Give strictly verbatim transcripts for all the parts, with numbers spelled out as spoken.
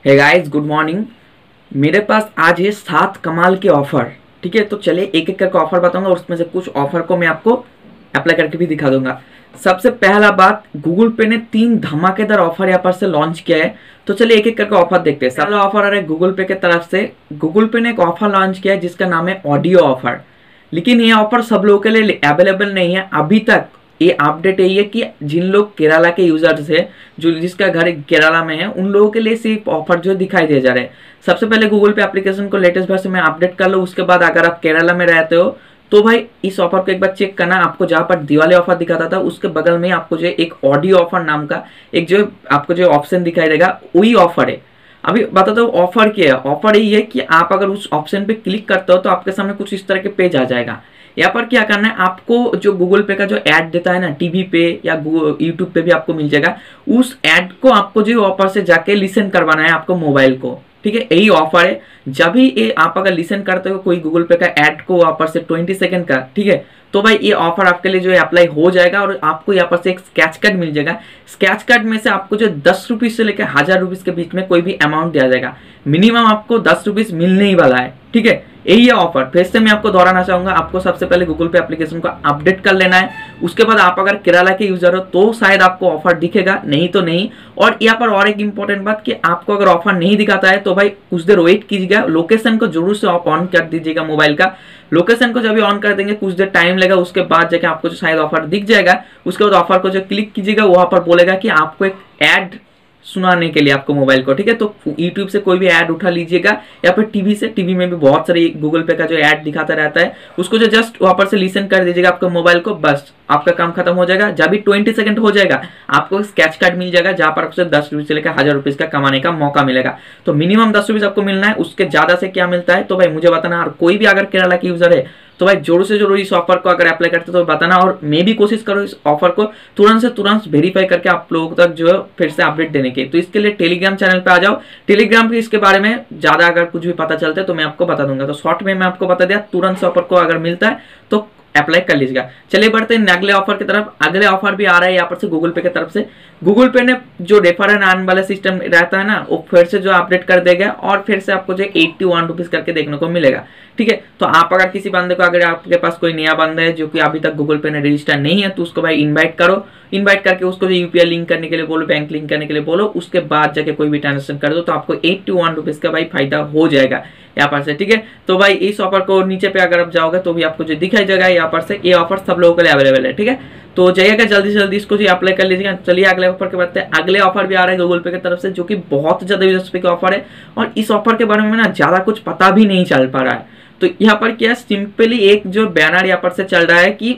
Hey guys, good morning. मेरे पास आज है सात कमाल के ऑफर। ठीक है, तो चलिए एक एक करके ऑफर बताऊंगा और उसमें से कुछ ऑफर को मैं आपको अप्लाई करके भी दिखा दूंगा। सबसे पहला बात, गूगल पे ने तीन धमाकेदार ऑफर यहाँ पर से लॉन्च किया है। तो चलिए एक एक करके ऑफर देखते हैं। पहला ऑफर आ रहा है गूगल पे की तरफ से। गूगल पे ने एक ऑफर लॉन्च किया है जिसका नाम है ऑडियो ऑफर, लेकिन ये ऑफर सब लोगों के लिए अवेलेबल नहीं है अभी तक। ये अपडेट यही है कि जिन लोग केरला के यूजर्स है, जो जिसका घर केरला में है, उन लोगों के लिए सिर्फ ऑफर जो दिखाई दे जा रहे हैं। सबसे पहले गूगल पे एप्लीकेशन को लेटेस्ट वर्जन में अपडेट कर लो। उसके बाद अगर आप केरला में रहते हो तो भाई इस ऑफर को एक बार चेक करना। आपको जहां पर दिवाली ऑफर दिखाता था उसके बगल में आपको जो एक ऑडियो ऑफर नाम का एक जो आपको जो ऑप्शन दिखाई देगा वही ऑफर है। अभी बताता हूँ ऑफर क्या है। ऑफर यही है कि आप अगर उस ऑप्शन पे क्लिक करते हो तो आपके सामने कुछ इस तरह के पेज आ जाएगा। यहाँ पर क्या करना है, आपको जो गूगल पे का जो ऐड देता है ना, टीवी पे या यूट्यूब पे भी आपको मिल जाएगा, उस ऐड को आपको जो ऑफर से जाके लिसन करवाना है आपको मोबाइल को। ठीक है, यही ऑफर है। जब भी ये आप अगर लिसन करते हो कोई गूगल पे का ऐड को ऑफर से ट्वेंटी सेकंड का, ठीक है, तो भाई ये ऑफर आपके लिए जो है अप्लाई हो जाएगा और आपको यहाँ पर से एक स्क्रैच कार्ड मिल जाएगा। स्क्रैच कार्ड में से आपको जो दस रुपीज से लेकर हजार रुपीज के बीच में कोई भी अमाउंट दिया जाएगा। मिनिमम आपको दस रुपीज मिलने ही वाला है। ठीक है, यही है ऑफर। फिर से मैं आपको दोहराना चाहूंगा, आपको सबसे पहले गूगल पे एप्लीकेशन को अपडेट कर लेना है। उसके बाद आप अगर केरला के यूजर हो तो शायद आपको ऑफर दिखेगा, नहीं तो नहीं। और यहाँ पर और एक इंपॉर्टेंट बात कि आपको अगर ऑफर नहीं दिखाता है तो भाई कुछ देर वेट कीजिएगा। लोकेशन को जरूर से आप ऑन कर दीजिएगा मोबाइल का। लोकेशन को जब भी ऑन कर देंगे कुछ देर टाइम लगेगा, उसके बाद जाके आपको जो शायद ऑफर दिख जाएगा। उसके बाद ऑफर को जो क्लिक कीजिएगा वहां पर बोलेगा कि आपको एक ऐड सुनाने के लिए आपको मोबाइल को। ठीक है, तो यूट्यूब से कोई भी ऐड उठा लीजिएगा या फिर टीवी से। टीवी में भी बहुत सारे गूगल पे का जो ऐड दिखाता रहता है, उसको जो जस्ट वहां पर से लिसन कर दीजिएगा आपके मोबाइल को, बस आपका काम खत्म हो जाएगा। जब भी ट्वेंटी सेकंड हो जाएगा आपको स्क्रैच कार्ड मिल जाएगा जहां पर आपको दस रुपये से लेकर हजार रुपीज का कमाने का मौका मिलेगा। तो मिनिमम दस रुपीज आपको मिलना है, उसके ज्यादा से क्या मिलता है तो भाई मुझे बताना। और कोई भी अगर केरला की यूजर है तो भाई जोर से जरूर इस ऑफर को अगर अप्लाई करते तो बताना। और मैं भी कोशिश करो इस ऑफर को तुरंत से तुरंत वेरीफाई करके आप लोगों तक जो है फिर से अपडेट देने के। तो इसके लिए टेलीग्राम चैनल पे आ जाओ। टेलीग्राम पे इसके बारे में ज्यादा अगर कुछ भी पता चलता है तो मैं आपको बता दूंगा। तो शॉर्ट में मैं आपको बता दिया, तुरंत से ऑफर को अगर मिलता है तो अप्लाई कर लीजिएगा। चलिए बढ़ते हैं अगले ऑफर की तरफ। अगले ऑफर भी आ रहा है यहाँ पर से गूगल पे की तरफ से। गूगल पे ने जो रेफर एंड अर्न वाला सिस्टम रहता है ना, वो फिर से जो अपडेट कर देगा और फिर से आपको जो एट्टी वन रुपीज करके देखने को मिलेगा। ठीक है, तो आप अगर किसी बंदे को, अगर आपके पास कोई नया बंदा है जो कि अभी तक गूगल पे ने रजिस्टर नहीं है, तो उसको भाई इन्वाइट करो। इन्वाइट करके उसको जो यूपीआई लिंक करने के लिए बोलो, बैंक लिंक करने के लिए बोलो, उसके बाद जाके कोई भी ट्रांजेक्शन कर दो तो आपको एट्टी वन रुपीज का भाई फायदा हो जाएगा यहाँ पर से। ठीक है, तो भाई इस ऑफर को नीचे पे अगर आप जाओगे तो भी आपको जो दिखाई जाएगा यहाँ पर से, ये ऑफर सब लोगों के लिए अवेलेबल है। ठीक है, तो जाइएगा जल्दी से जल्दी इसको जो अप्लाई कर लीजिएगा। चलिए अगले ऑफर के बात है। अगले ऑफर भी आ रहा है गूगल पे की तरफ से जो कि बहुत ज्यादा दिलचस्पी का ऑफर है और इस ऑफर के बारे में ना ज्यादा कुछ पता भी नहीं चल पा रहा है। तो यहाँ पर क्या, सिंपली एक जो बैनर यहाँ पर से चल रहा है कि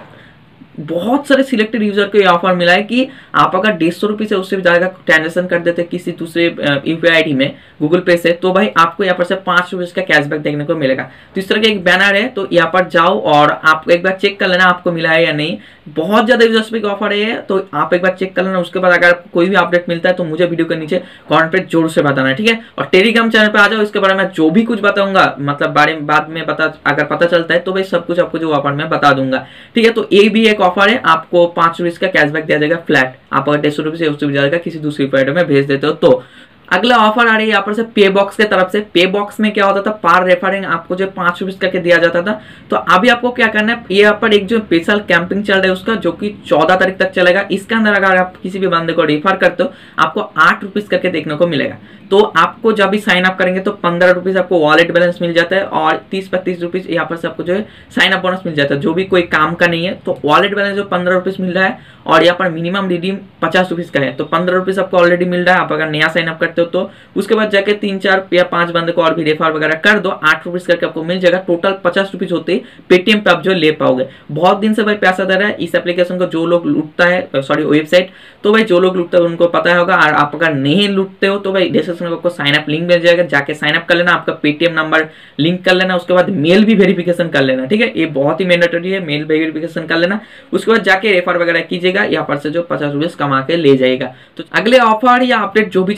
बहुत सारे सिलेक्टेड यूजर को ये ऑफर मिला है कि आप अगर डेढ़ सौ रुपये से उससे भी ज्यादा ट्रांजेक्शन कर देते किसी दूसरे यूपीआई आईडी में गूगल पे से, तो भाई आपको यहाँ पर से पांच रुपये का कैशबैक देखने को मिलेगा। तो इस तरह का एक बैनर है, तो यहाँ पर जाओ और आप एक बार चेक कर लेना आपको मिला है या नहीं। बहुत ज्यादा यूजर्स का ऑफर है, तो आप एक बार चेक कर लेना। उसके बाद अगर आपको कोई भी अपडेट मिलता है तो मुझे वीडियो के नीचे कमेंट पे जोर से बताना है। ठीक है, और टेलीग्राम चैनल पे आ जाओ। इसके बारे में जो भी कुछ बताऊंगा, मतलब बारे में बाद में बता अगर पता चलता है तो भाई सब कुछ आपको जो ऑफर में बता दूंगा। ठीक है, तो ये भी एक ऑफर है, आपको पांच रुपीज का कैशबैक दिया जाएगा फ्लैट। आप अगर डेढ़ सौ रुपये से उससे भी जाएगा किसी दूसरी प्रोवाइडर में भेज देते हो तो। अगला ऑफर आ रही है यहाँ पर से पे बॉक्स के तरफ से। पे बॉक्स में क्या होता था, पार रेफरिंग आपको जो पांच रुपीज करके दिया जाता था। तो अभी आपको क्या करना है, ये यहाँ पर एक जो स्पेशल कैंपिंग चल रहा है उसका, जो कि चौदह तारीख तक चलेगा। इसके अंदर अगर आप किसी भी बंदे को रेफर करते हो आपको आठ रुपीज करके देखने को मिलेगा। तो आपको जब भी साइन अप करेंगे तो पंद्रह रुपीज आपको वॉलेट बैलेंस मिल जाता है और तीस पैंतीस रुपीज यहाँ पर से आपको जो है साइन अप बोनस मिल जाता है, जो भी कोई काम का नहीं है। तो वॉलेट बैलेंस जो पंद्रह रुपीज मिल रहा है और यहाँ पर मिनिमम रिडीम पचास रुपीज का है, तो पंद्रह रुपीज आपको ऑलरेडी मिल रहा है। आप अगर नया साइन अप करते हो तो उसके बाद जाके तीन चार या पांच बंदे को और भी रेफर वगैरह कर दो, आठ रुपीज करके आपको मिल जाएगा। टोटल पचास रुपीज होते ही पेटीएम पे आप जो ले पाओगे। बहुत दिन से भाई पैसा दे रहा है इस एप्लीकेशन को जो लोग लूटता है, सॉरी वेबसाइट, तो भाई जो लोग लूटते हैं उनको पता होगा। और आप अगर नहीं लूटते हो तो भाई डिस्क्रिप्शन में आपको साइन अप लिंक मिल जाएगा, जाके साइन अप कर लेना, आपका पेटीएम नंबर लिंक कर लेना, उसके बाद मेल भी वेरिफिकेशन कर लेना। ठीक है, ये बहुत ही मैंडेटरी है, मेल वेरिफिकेशन कर लेना। उसके बाद जाके रेफर वगैरह कीजिएगा, यहाँ पर से जो पचास रुपीज कमा के ले जाएगा। तो अगले ऑफर या अपडेट जो भी चाहे बोल सकते हैं।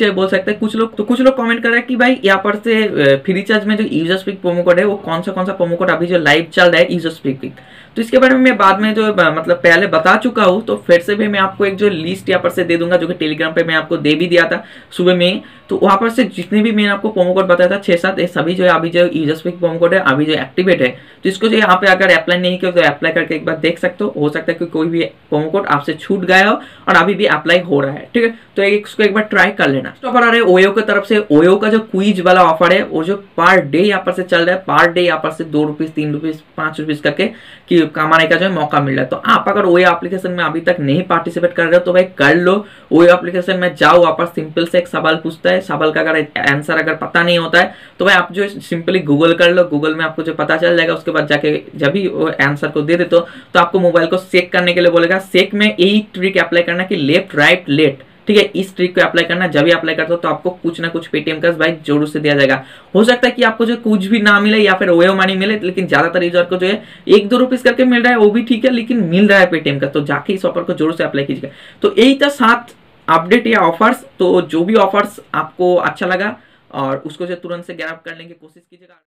सकते हैं कुछ लोग, तो कुछ लोग कमेंट कर रहे हैं कि भाई यहाँ पर से फ्री रिचार्ज में जो यूजर स्पीक प्रोमो कोड है वो कौन सा कौन सा प्रोमो कोड अभी जो लाइव चल रहा है यूजर स्पीक। तो इसके बारे में मैं बाद में जो मतलब पहले बता चुका हूँ, तो फिर से भी मैं आपको एक जो लिस्ट यहाँ पर से दे दूंगा, जो कि टेलीग्राम पे मैं आपको दे भी दिया था सुबह में। तो वहां पर से जितने भी मैंने आपको प्रोमो कोड बताया था छह सात, ये सभी जो है अभी जो यूजर स्पीक प्रोमो कोड है अभी जो एक्टिवेट है। तो इसको जो यहाँ पे अगर अप्लाई नहीं किया तो अप्लाई करके एक बार देख सकते हो हो सकता है कि कोई भी प्रोमो कोड आपसे छूट गया हो और अभी भी अप्लाई हो रहा है, ठीक है। तो एक, इसको एक बार ट्राई कर लेना। तो पर आ रहे ओयो की तरफ से, ओयो का जो क्विज वाला ऑफर है वो जो पर डे यहाँ पर से चल रहा है, पर डे यहाँ पर से दो रुपीज तीन रुपीज पांच रुपीज करके कि कमाने का जो मौका मिल रहा है। तो आप अगर ओयो एप्लीकेशन में अभी तक नहीं पार्टिसिपेट कर रहे हो तो भाई कर लो। ओयो एप्लीकेशन में जाओ, वहां पर सिंपल से एक सवाल पूछता है, सवाल का अगर आंसर अगर पता नहीं होता है तो भाई आप जो सिंपली गूगल कर लो, गूगल में आपको जो पता चल जाएगा। उसके बाद जाके जब भी वो आंसर को दे देते हो तो आपको मोबाइल को सेक करने के लिए बोलेगा। सेक में यही ट्रिक अप्लाई करना कि लेफ्ट राइट लेट, ठीक है। इस ट्रिक को अप्लाई करना, जब भी अप्लाई करते हो तो आपको कुछ ना कुछ पेटीएम का भाई जरूर से दिया जाएगा। हो सकता है कि आपको जो कुछ भी ना मिले या फिर ओयो मनी मिले, लेकिन ज्यादातर यूजर को जो है एक दो रुपीज करके मिल रहा है वो भी ठीक है, लेकिन मिल रहा है पेटीएम का। तो जाके इस ऑफर को जरूर से अप्लाई कीजिएगा। तो यही था सात अपडेट या ऑफर्स। तो जो भी ऑफर्स आपको अच्छा लगा और उसको जो तुरंत से ग्रैब करने की कोशिश कीजिएगा।